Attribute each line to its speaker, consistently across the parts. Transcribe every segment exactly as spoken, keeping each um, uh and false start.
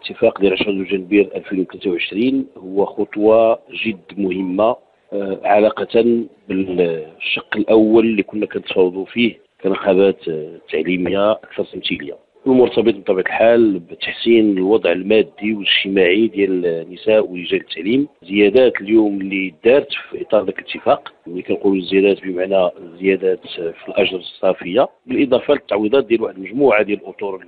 Speaker 1: الاتفاق ديال عشرة جنبير ألفين وثلاثة وعشرين هو خطوة جد مهمة علاقة بالشق الأول اللي كنا كنتفاوضوا فيه كنقابات تعليمية أكثر تمثيلية، والمرتبط بطبيعة الحال بتحسين الوضع المادي والاجتماعي ديال النساء ورجال التعليم. زيادات اليوم اللي دارت في إطار ذاك الاتفاق، اللي كنقولوا الزيادات بمعنى زيادات في الأجر الصافية، بالإضافة للتعويضات ديال واحد المجموعة ديال الأطور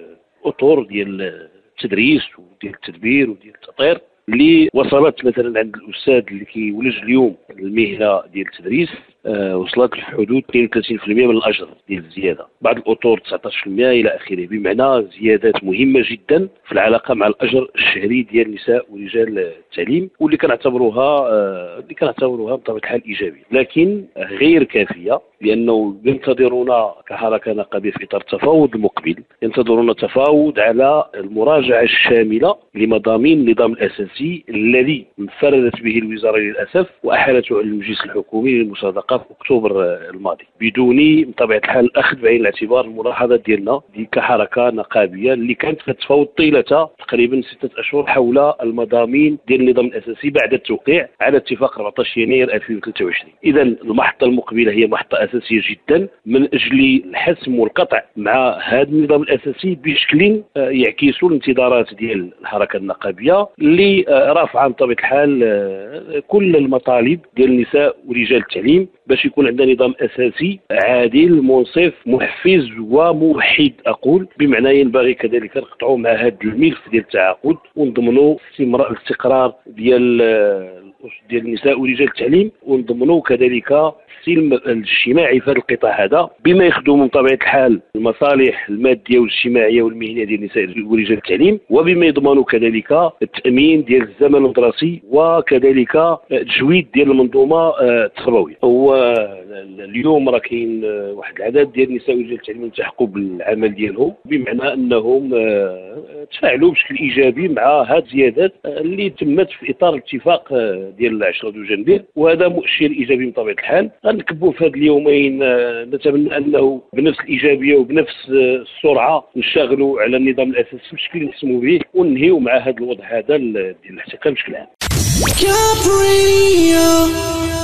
Speaker 1: الأطور ديال التدريس وديال التدبير وديال التطوير اللي وصلت مثلا عند الأستاذ اللي كيولج اليوم المهنة ديال التدريس أه وصلت في حدود اثنين وثلاثين بالمئة من الأجر ديال الزيادة، بعض الأطور تسعة عشر بالمئة إلى آخره، بمعنى زيادات مهمة جدا في العلاقة مع الأجر الشهري ديال النساء ورجال التعليم، واللي كنعتبروها أه اللي كنعتبروها بطبيعة الحال إيجابية، لكن غير كافية، لأنه ينتظرون كحركة نقابية في إطار التفاوض المقبل ينتظرون التفاوض على المراجعة الشاملة لمضامين النظام الأساسي الذي انفردت به الوزارة للأسف وأحالته على المجلس الحكومي للمصادقة في أكتوبر الماضي، بدون بطبيعة الحال الأخذ بعين الاعتبار الملاحظات ديالنا دي كحركة نقابية اللي كانت كتفاوض طيلة تقريبا ستة أشهر حول المضامين ديال النظام الأساسي بعد التوقيع على اتفاق أربعة عشر يناير ألفين وثلاثة وعشرين. إذا المحطة المقبلة هي محطة أساسية جدا من أجل الحسم والقطع مع هذا النظام الأساسي بشكل يعكس الانتظارات ديال الحركة النقابية اللي رافعة بطبيعة الحال كل المطالب ديال النساء ورجال التعليم باش يكون عندنا نظام أساسي عادل منصف محفز وموحد، أقول بمعنى ينبغي كذلك نقطعوا مع هذا الملف ديال التعاقد ونضمنوا الاستقرار ديال ديال النساء ورجال التعليم، ونضمنوا كذلك السلم الاجتماعي في هذا القطاع هذا بما يخدم بطبيعة الحال المصالح المادية والاجتماعية والمهنية ديال النساء ورجال التعليم، وبما يضمنوا كذلك التأمين ديال الزمن الدراسي وكذلك التجويد ديال المنظومة التربوية. هو اليوم راه كاين واحد العدد ديال النساء ورجال التعليم التحقوا بالعمل ديالهم، بمعنى انهم تفاعلوا بشكل ايجابي مع هذه الزيادات اللي تمت في اطار الاتفاق ديال عشرة جنبير، وهذا مؤشر ايجابي بطبيعة الحال. غنكبوا في هذه اليومين نتمنى انه بنفس الايجابيه وبنفس السرعه نشتغلوا على النظام الاساسي بشكل نسمو به وننهيو مع هذا الوضع هذا ديال الاحتكار بشكل عام.